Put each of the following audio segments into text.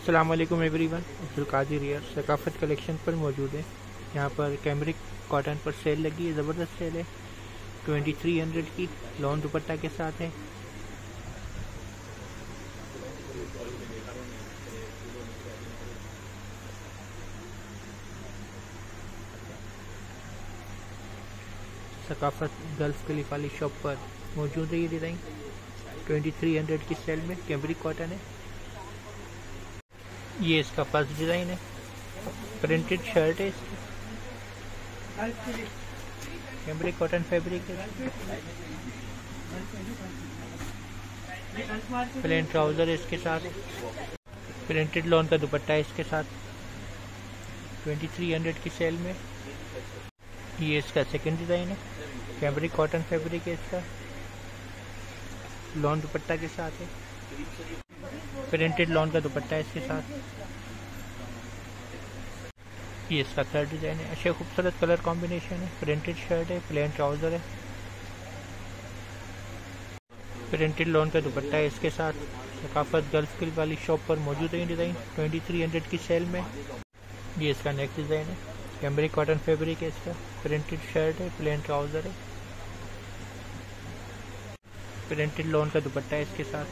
अस्सलाम वालेकुम एवरीवन। अब्दुल कादिर रियर सकाफत कलेक्शन पर मौजूद है। यहाँ पर कैमरिक कॉटन पर सेल लगी है, ज़बरदस्त सेल है। 2300 की लॉन दुपट्टा के साथ है। सकाफत गल्फ क्लिफ वाली शॉप पर मौजूद है ये डिज़ाइन। 2300 की सेल में कैमरिक कॉटन है। ये इसका फर्स्ट डिज़ाइन है, प्रिंटेड शर्ट है इसकी, कैमरिक कॉटन फैब्रिक है। प्लेन ट्राउज़र है इसके साथ, प्रिंटेड लॉन का दुपट्टा है इसके साथ। 2300 की सेल में ये इसका सेकंड डिज़ाइन है, कैमरिक कॉटन फैब्रिक है इसका, लॉन दुपट्टा के साथ है। प्रिंटेड लॉन का दुपट्टा है इसके साथ। ये इसका थर्ड डिज़ाइन है, अच्छे खूबसूरत कलर कॉम्बिनेशन है। प्रिंटेड शर्ट है, प्लेन ट्राउज़र है, प्रिंटेड लॉन का दुपट्टा है इसके साथ। सकाफत गल्फ क्लिफ वाली शॉप पर मौजूद है डिज़ाइन 2300 की सेल में। ये इसका नेक्स्ट डिज़ाइन है, कैमरिक कॉटन फैब्रिक है इसका, प्रिंटेड शर्ट है, प्लेन ट्राउज़र है, प्रिंटेड लॉन का दुपट्टा है इसके साथ।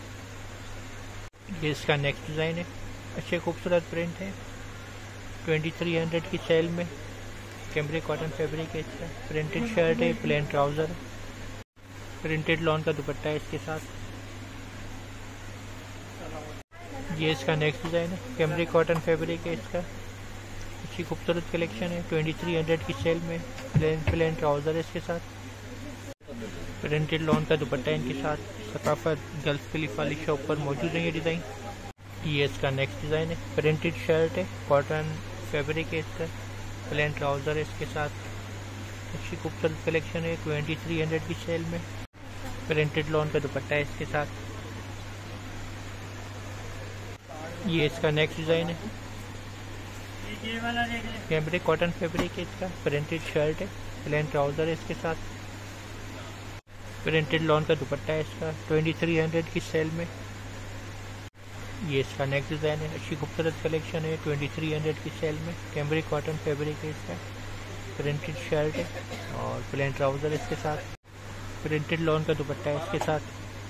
ये इसका नेक्स्ट डिज़ाइन है, अच्छे खूबसूरत प्रिंट है। 2300 की सेल में कैमरिक कॉटन फैब्रिक है इसका, प्रिंटेड शर्ट है, प्लेन ट्राउज़र, प्रिंटेड लॉन का दुपट्टा है इसके साथ। ये इसका नेक्स्ट डिज़ाइन है, कैमरिक कॉटन फैब्रिक है इसका, अच्छी खूबसूरत कलेक्शन है। 2300 की सेल में प्लेन ट्राउज़र है इसके साथ, प्रिंटेड लॉन का दुपट्टा है इनके साथ। सकाफत गल्फ क्लिफ वाली शॉप पर मौजूद है ये डिज़ाइन। ये इसका नेक्स्ट डिज़ाइन है, प्रिंटेड शर्ट है, कॉटन फैब्रिक है इसका, प्लेन ट्राउज़र है इसके साथ। अच्छी खूबसूरत कलेक्शन है 2300 की सेल में। प्रिंटेड लॉन का दुपट्टा है इसके साथ। ये इसका नेक्स्ट डिज़ाइन है, कैमरिक कॉटन फैब्रिक है इसका, प्रिंटेड शर्ट है, प्लेन ट्राउज़र है इसके साथ, प्रिंटेड लॉन का दुपट्टा है इसका। 2300 की सेल में ये इसका नेक्स्ट डिज़ाइन है, अच्छी खूबसूरत कलेक्शन है 2300 की सेल में। कैमरिक कॉटन फैब्रिक है इसका, प्रिंटेड शर्ट है और प्लेन ट्राउज़र इसके साथ, प्रिंटेड लॉन का दुपट्टा है इसके साथ।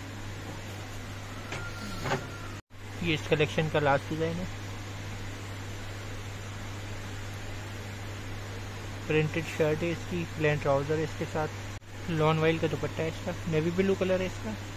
ये इस कलेक्शन का लास्ट डिज़ाइन है, प्रिंटेड शर्ट है इसकी, प्लेन ट्राउज़र है इसके साथ, लॉन वाइल का दुपट्टा है इसका, नेवी ब्लू कलर है इसका।